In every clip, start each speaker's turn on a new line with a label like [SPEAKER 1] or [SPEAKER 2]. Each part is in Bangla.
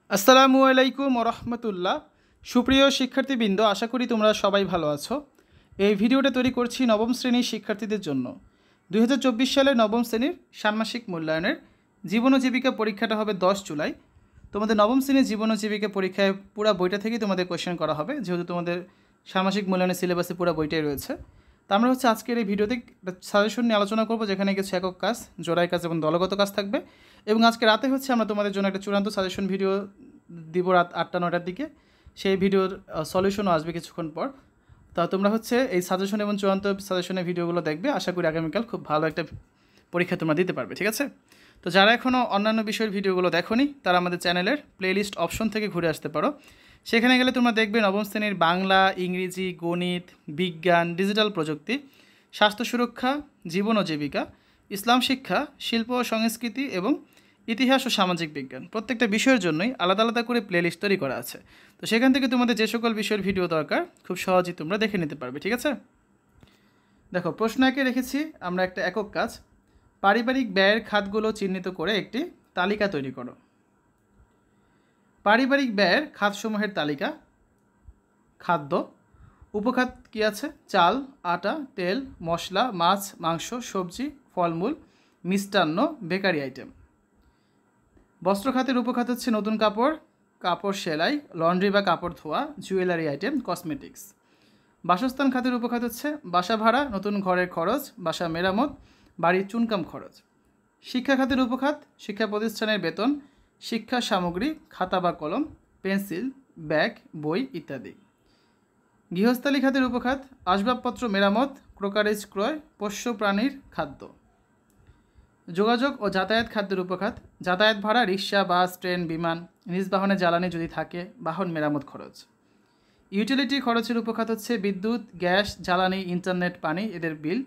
[SPEAKER 1] আসসালামু আলাইকুম ওরহমতুল্লাহ। সুপ্রিয় শিক্ষার্থীবৃন্দ, আশা করি তোমরা সবাই ভালো আছো। এই ভিডিওটা তৈরি করছি নবম শ্রেণীর শিক্ষার্থীদের জন্য। 2024 সালের নবম শ্রেণীর ষান্মাসিক মূল্যায়নের জীবন ও জীবিকা পরীক্ষাটা হবে 10 জুলাই। তোমাদের নবম শ্রেণীর জীবন ও জীবিকা পরীক্ষায় পুরো বইটা থেকেই তোমাদের কোয়েশ্চেন করা হবে, যেহেতু তোমাদের ষান্মাসিক মূল্যায়নের সিলেবাসে পুরো বইটাই রয়েছে। তা আমরা আজকের এই ভিডিওতে সাজেশন নিয়ে আলোচনা করবো, যেখানে কিছু একক কাজ, জোড়াই কাজ এবং দলগত কাজ থাকবে। এবং আজকে রাতে আমরা তোমাদের জন্য একটা চূড়ান্ত সাজেশন ভিডিও দিব রাত 8টা-9টার দিকে। সেই ভিডিওর সলিউশনও আসবে কিছুক্ষণ পর। তা তোমরা এই সাজেশন এবং চূড়ান্ত সাজেশনের ভিডিওগুলো দেখবে। আশা করি আগামীকাল খুব ভালো একটা পরীক্ষা তোমরা দিতে পারবে, ঠিক আছে? তো যারা এখনও অন্যান্য বিষয়ের ভিডিওগুলো দেখোনি, তারা আমাদের চ্যানেলের প্লেলিস্ট অপশন থেকে ঘুরে আসতে পারো। সেখানে গেলে তোমরা দেখবে নবম শ্রেণীর বাংলা, ইংরেজি, গণিত, বিজ্ঞান, ডিজিটাল প্রযুক্তি, স্বাস্থ্য সুরক্ষা, জীবন ও জীবিকা, ইসলাম শিক্ষা, শিল্প ও সংস্কৃতি এবং ইতিহাস ও সামাজিক বিজ্ঞান, প্রত্যেকটা বিষয়ের জন্যই আলাদা আলাদা করে প্লেলিস্ট তৈরি করা আছে। তো সেখান থেকে তোমাদের যে সকল বিষয়ের ভিডিও দরকার খুব সহজেই তোমরা দেখে নিতে পারবে, ঠিক আছে? দেখো, প্রশ্ন একে রেখেছি আমরা একটা একক কাজ। পারিবারিক ব্যয়ের খাতগুলো চিহ্নিত করে একটি তালিকা তৈরি করো। পারিবারিক ব্যয়ের খাতসমূহের তালিকা। খাদ্য, উপখাত কী আছে? চাল, আটা, তেল, মশলা, মাছ, মাংস, সবজি, ফলমূল, মিষ্টান্ন, বেকারি আইটেম। বস্ত্র খাতের উপখাত নতুন কাপড়, কাপড় সেলাই, লন্ড্রি বা কাপড় ধোয়া, জুয়েলারি আইটেম, কসমেটিক্স। বাসস্থান খাতের উপখাত বাসা ভাড়া, নতুন ঘরের খরচ, বাসা মেরামত, বাড়ির চুনকাম খরচ। শিক্ষা খাতের উপখাত শিক্ষা প্রতিষ্ঠানের বেতন, শিক্ষা সামগ্রী, খাতা বা কলম, পেন্সিল, ব্যাগ, বই ইত্যাদি। গৃহস্থালী খাতের উপখাত আসবাবপত্র মেরামত, ক্রোকারেজ ক্রয়, পোষ্য প্রাণীর খাদ্য। যোগাযোগ ও যাতায়াত খাদ্যের উপখাত যাতায়াত ভাড়া, রিক্সা, বাস, ট্রেন, বিমান, নিজ বাহনে জ্বালানি যদি থাকে, বাহন মেরামত খরচ। ইউটিলিটি খরচের উপখাত বিদ্যুৎ, গ্যাস, জ্বালানি, ইন্টারনেট, পানি, এদের বিল।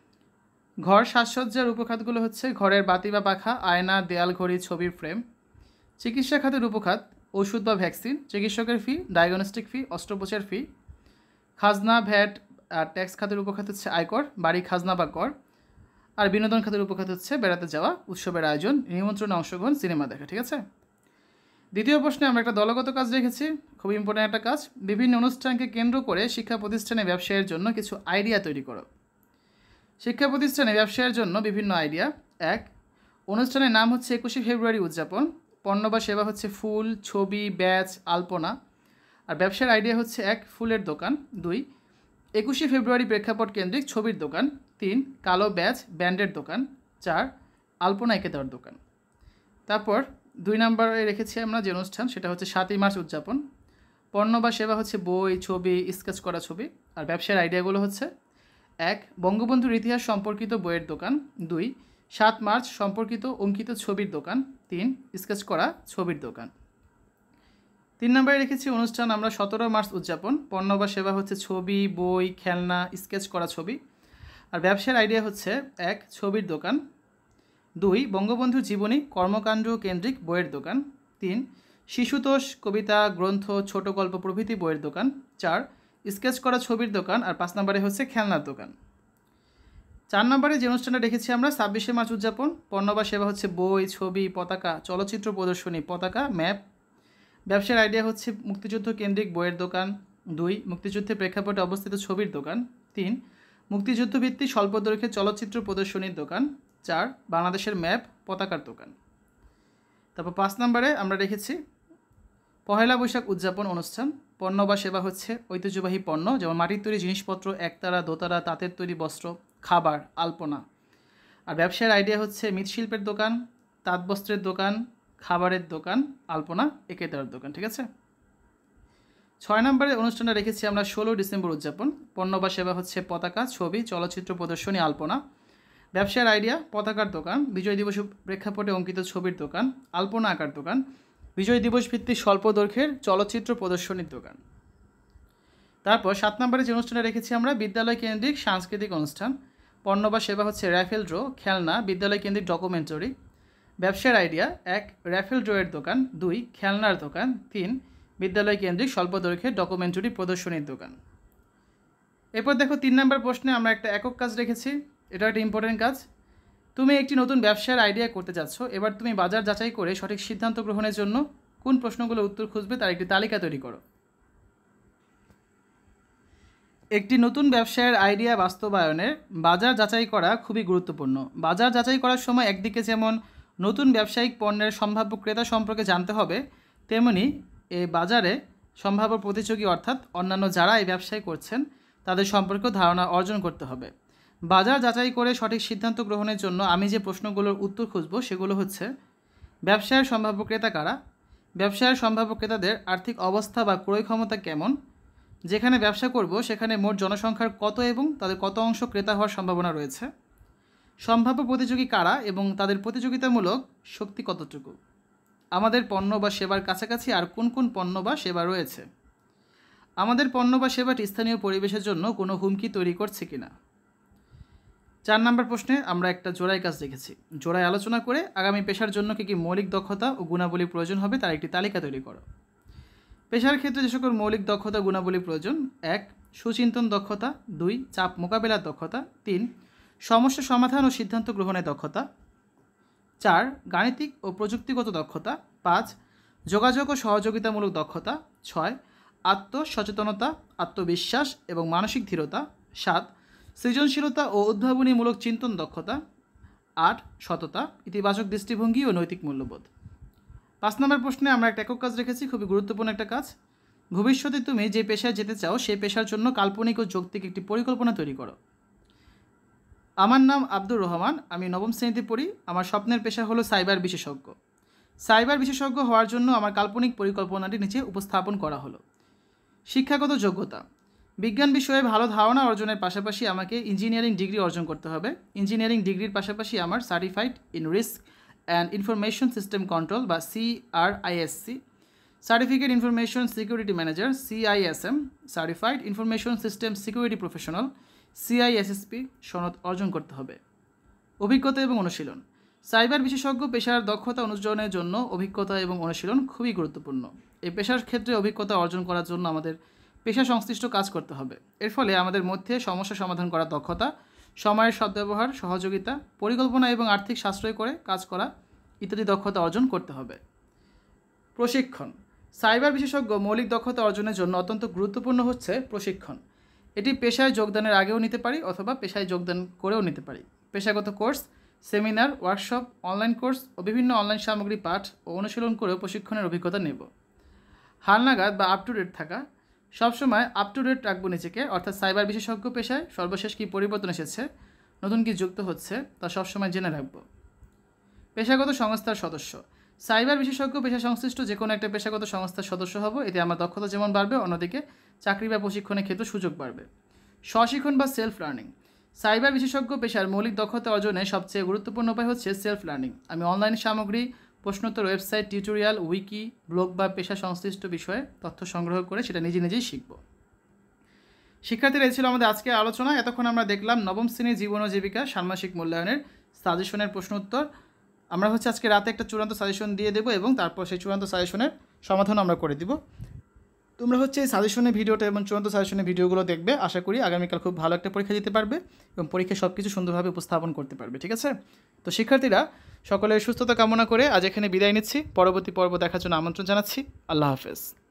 [SPEAKER 1] ঘর সাজসজ্জার উপখাতগুলো ঘরের বাতি বা পাখা, আয়না, দেয়াল ঘড়ি, ছবির ফ্রেম। চিকিৎসা খাতের উপখাত ওষুধ বা ভ্যাকসিন, চিকিৎসকের ফি, ডায়াগনস্টিক ফি, অস্ত্রোপচার ফি। খাজনা, ভ্যাট আর ট্যাক্স খাতের উপখাত আয়কর, বাড়ি খাজনা বা কর। আর বিনোদন খাতের উপখাত বেড়াতে যাওয়া, উৎসবের আয়োজন, নিমন্ত্রণে অংশগ্রহণ, সিনেমা দেখা, ঠিক আছে? দ্বিতীয় প্রশ্নে আমরা একটা দলগত কাজ রেখেছি, খুব ইম্পর্ট্যান্ট একটা কাজ। বিভিন্ন অনুষ্ঠানকে কেন্দ্র করে শিক্ষা প্রতিষ্ঠানে ব্যবসায়ের জন্য কিছু আইডিয়া তৈরি করো। শিক্ষা প্রতিষ্ঠানে ব্যবসায়ের জন্য বিভিন্ন আইডিয়া। 1, অনুষ্ঠানের নাম 21শে ফেব্রুয়ারি উদযাপন। পণ্য বা সেবা ফুল, ছবি, ব্যাচ, আলপনা। আর ব্যবসার আইডিয়া 1, ফুলের দোকান। 2, 21শে ফেব্রুয়ারি প্রেক্ষাপট কেন্দ্রিক ছবির দোকান। 3, কালো ব্যাচ, ব্যান্ডের দোকান। 4, আলপনা এঁকে দেওয়ার দোকান। তারপর 2 নম্বরে রেখেছি আমরা যে অনুষ্ঠান, সেটা 7ই মার্চ উদযাপন। পণ্য বা সেবা বই, ছবি, স্কেচ করা ছবি। আর ব্যবসার আইডিয়াগুলো 1, বঙ্গবন্ধুর ইতিহাস সম্পর্কিত বইয়ের দোকান। 2, 7 মার্চ সম্পর্কিত অঙ্কিত ছবির দোকান। 3, স্কেচ করা ছবির দোকান। 3 নম্বরে রেখেছি অনুষ্ঠান আমরা 17 মার্চ উদযাপন। পণ্য বা সেবা ছবি, বই, খেলনা, স্কেচ করা ছবি। আর ব্যবসার আইডিয়া 1, ছবির দোকান। 2, বঙ্গবন্ধুর জীবনী, কর্মকাণ্ড কেন্দ্রিক বইয়ের দোকান। 3, শিশুতোষ, কবিতা, গ্রন্থ, ছোট গল্প প্রভৃতি বইয়ের দোকান। 4, স্কেচ করা ছবির দোকান। আর 5 নম্বরে খেলনার দোকান। 4 নম্বরে যে অনুষ্ঠানটা রেখেছি আমরা 26শে মার্চ উদযাপন। পণ্য বা সেবা বই, ছবি, পতাকা, চলচ্চিত্র প্রদর্শনী, পতাকা, ম্যাপ। ব্যবসার আইডিয়া মুক্তিযুদ্ধ কেন্দ্রিক বইয়ের দোকান। 2, মুক্তিযুদ্ধের প্রেক্ষাপটে অবস্থিত ছবির দোকান। 3, মুক্তিযুদ্ধভিত্তিক স্বল্পদৈর্ঘ্যের চলচ্চিত্র প্রদর্শনীর দোকান। 4, বাংলাদেশের ম্যাপ, পতাকার দোকান। তারপর 5 নম্বরে আমরা রেখেছি পহেলা বৈশাখ উদযাপন অনুষ্ঠান। পণ্য বা সেবা ঐতিহ্যবাহী পণ্য, যেমন মাটির তৈরি জিনিসপত্র, একতারা, দোতারা, তাঁতের তৈরি বস্ত্র, খাবার, আলপনা। আর ব্যবসার আইডিয়া মৃৎশিল্পের দোকান, তাঁত বস্ত্রের দোকান, খাবারের দোকান, আলপনা এঁকে দেওয়ার দোকান, ঠিক আছে? 6 নম্বরে অনুষ্ঠানটা রেখেছি আমরা 16 ডিসেম্বর উদযাপন। পণ্য বা সেবা পতাকা, ছবি, চলচ্চিত্র প্রদর্শনী, আলপনা। ব্যবসার আইডিয়া পতাকার দোকান, বিজয় দিবস প্রেক্ষাপটে অঙ্কিত ছবির দোকান, আলপনা আঁকার দোকান, বিজয় দিবস ভিত্তিক স্বল্প দৈর্ঘ্যের চলচ্চিত্র প্রদর্শনীর দোকান। তারপর 7 নম্বরে যে অনুষ্ঠানে রেখেছি আমরা বিদ্যালয় কেন্দ্রিক সাংস্কৃতিক অনুষ্ঠান। পণ্য বা সেবা র্যাফেল ড্র, খেলনা, বিদ্যালয় কেন্দ্রিক ডকুমেন্টারি। ব্যবসার আইডিয়া 1, র্যাফেল ড্রয়ের দোকান। 2, খেলনার দোকান। 3, বিদ্যালয় কেন্দ্রিক স্বল্প দৈর্ঘ্যের ডকুমেন্টারি প্রদর্শনীর দোকান। এরপর দেখো 3 নম্বর প্রশ্নে আমরা একটা একক কাজ রেখেছি। এটা একটা ইম্পর্টেন্ট কাজ। তুমি একটি নতুন ব্যবসার আইডিয়া করতে যাচ্ছ। এবার তুমি বাজার যাচাই করে সঠিক সিদ্ধান্ত গ্রহণের জন্য কোন প্রশ্নগুলোর উত্তর খুঁজবে তার একটি তালিকা তৈরি করো। একটি নতুন ব্যবসায়ের আইডিয়া বাস্তবায়নে বাজার যাচাই করা খুবই গুরুত্বপূর্ণ। বাজার যাচাই করার সময় একদিকে যেমন নতুন ব্যবসায়িক পণ্যের সম্ভাব্য ক্রেতা সম্পর্কে জানতে হবে, তেমনি এই বাজারে সম্ভাব্য প্রতিযোগী অর্থাৎ অন্যান্য যারা এই ব্যবসায় করছেন তাদের সম্পর্কেও ধারণা অর্জন করতে হবে। বাজার যাচাই করে সঠিক সিদ্ধান্ত গ্রহণের জন্য আমি যে প্রশ্নগুলোর উত্তর খুঁজব সেগুলো হচ্ছে: ব্যবসায়ের সম্ভাব্য ক্রেতা কারা, ব্যবসায়ের সম্ভাব্য ক্রেতাদের আর্থিক অবস্থা বা ক্রয় ক্ষমতা কেমন, যেখানে ব্যবসা করব সেখানে মোট জনসংখ্যার কত এবং তাদের কত অংশ ক্রেতা হওয়ার সম্ভাবনা রয়েছে, সম্ভাব্য প্রতিযোগী কারা এবং তাদের প্রতিযোগিতামূলক শক্তি কতটুকু, আমাদের পণ্য বা সেবার কাছাকাছি আর কোন কোন পণ্য বা সেবা রয়েছে, আমাদের পণ্য বা সেবাটি স্থানীয় পরিবেশের জন্য কোনো হুমকি তৈরি করছে কিনা। 4 নম্বর প্রশ্নে আমরা একটা জোড়াই কাজ দেখেছি। জোড়াই আলোচনা করে আগামী পেশার জন্য কী কী মৌলিক দক্ষতা ও গুণাবলী প্রয়োজন হবে তার একটি তালিকা তৈরি করো। পেশার ক্ষেত্রে যে সকল মৌলিক দক্ষতা গুণাবলী প্রয়োজন: 1. সুচিন্তন দক্ষতা, 2. চাপ মোকাবেলার দক্ষতা, 3. সমস্যা সমাধান ও সিদ্ধান্ত গ্রহণের দক্ষতা, 4. গাণিতিক ও প্রযুক্তিগত দক্ষতা, 5. যোগাযোগ ও সহযোগিতামূলক দক্ষতা, 6. আত্মসচেতনতা, আত্মবিশ্বাস এবং মানসিক দৃঢ়তা, 7. সৃজনশীলতা ও উদ্ভাবনীমূলক চিন্তন দক্ষতা, 8. সততা, ইতিবাচক দৃষ্টিভঙ্গি ও নৈতিক মূল্যবোধ। 5 নম্বর প্রশ্নে আমরা একটা একক কাজ রেখেছি, খুবই গুরুত্বপূর্ণ একটা কাজ। ভবিষ্যতে তুমি যে পেশায় যেতে চাও সেই পেশার জন্য কাল্পনিক ও যৌক্তিক একটি পরিকল্পনা তৈরি করো। আমার নাম আব্দুর রহমান, আমি 9ম শ্রেণীতে পড়ি। আমার স্বপ্নের পেশা হলো সাইবার বিশেষজ্ঞ। সাইবার বিশেষজ্ঞ হওয়ার জন্য আমার কাল্পনিক পরিকল্পনাটি নিচে উপস্থাপন করা হলো। শিক্ষাগত যোগ্যতা: বিজ্ঞান বিষয়ে ভালো ধারণা অর্জনের পাশাপাশি আমাকে ইঞ্জিনিয়ারিং ডিগ্রি অর্জন করতে হবে। ইঞ্জিনিয়ারিং ডিগ্রির পাশাপাশি আমার certified in risk and information system control বা CRISC, certificate information security manager CISM, certified information system security professional CISSP সনদ অর্জন করতে হবে। অভিজ্ঞতা এবং অনুশীলন: সাইবার বিশেষজ্ঞ পেশার দক্ষতা অনুশীলনের জন্য অভিজ্ঞতা এবং অনুশীলন খুবই গুরুত্বপূর্ণ। এই পেশার ক্ষেত্রে অভিজ্ঞতা অর্জন করার জন্য আমাদের পেশা সংশ্লিষ্ট কাজ করতে হবে। এর ফলে আমাদের মধ্যে সমস্যা সমাধান করার দক্ষতা, সময়ের সদ্ব্যবহার, সহযোগিতা, পরিকল্পনা এবং আর্থিক সাশ্রয় করে কাজ করা ইত্যাদি দক্ষতা অর্জন করতে হবে। প্রশিক্ষণ: সাইবার বিশেষজ্ঞ মৌলিক দক্ষতা অর্জনের জন্য অত্যন্ত গুরুত্বপূর্ণ হচ্ছে প্রশিক্ষণ। এটি পেশায় যোগদানের আগেও নিতে পারি অথবা পেশায় যোগদান করেও নিতে পারি। পেশাগত course, seminar, workshop, online course ও বিভিন্ন অনলাইন সামগ্রী পাঠ ও অনুশীলন করেও প্রশিক্ষণের অভিজ্ঞতা নেব। হালনাগাদ বা আপ টু ডেট থাকা: সবসময় আপ টু ডেট রাখবো নিজেকে, অর্থাৎ সাইবার বিশেষজ্ঞ পেশায় সর্বশেষ কী পরিবর্তন এসেছে, নতুন কী যুক্ত হচ্ছে তা সবসময় জেনে রাখবো। পেশাগত সংস্থার সদস্য: সাইবার বিশেষজ্ঞ পেশা সংশ্লিষ্ট যে কোনো একটা পেশাগত সংস্থার সদস্য হব। এতে আমার দক্ষতা যেমন বাড়বে, অন্যদিকে চাকরি বা প্রশিক্ষণের ক্ষেত্রে সুযোগ বাড়বে। স্বশিক্ষণ বা সেলফ লার্নিং: সাইবার বিশেষজ্ঞ পেশার মৌলিক দক্ষতা অর্জনে সবচেয়ে গুরুত্বপূর্ণ উপায় হচ্ছে সেলফ লার্নিং। আমি অনলাইন সামগ্রী, প্রশ্নোত্তর, ওয়েবসাইট, টিউটোরিয়াল, উইকি, ব্লগ বা পেশা সংশ্লিষ্ট বিষয়ে তথ্য সংগ্রহ করে সেটা নিজেই শিখব। শিক্ষার্থীরা, এই ছিল আমাদের আজকের আলোচনা। এতক্ষণ আমরা দেখলাম 9ম শ্রেণীর জীবন ও জীবিকা ষান্মাসিক মূল্যায়নের সাজেশনের প্রশ্ন উত্তর। আমরা আজকে রাতে একটা চূড়ান্ত সাজেশন দিয়ে দেবো এবং তারপর সেই চূড়ান্ত সাজেশনের সমাধান আমরা করে দিব। তোমরা এই সাজেশনের ভিডিওটা এবং চূড়ান্ত সাজেশনের ভিডিওগুলো দেখবে। আশা করি আগামীকাল খুব ভালো একটা পরীক্ষা দিতে পারবে এবং পরীক্ষায় সব কিছু সুন্দরভাবে উপস্থাপন করতে পারবে। ঠিক আছে? তো শিক্ষার্থীরা, সকলের সুস্থতা কামনা করে আজ এখানে বিদায় নিচ্ছি। পরবর্তী পর্ব দেখার জন্য আমন্ত্রণ জানাচ্ছি। আল্লাহ হাফেজ।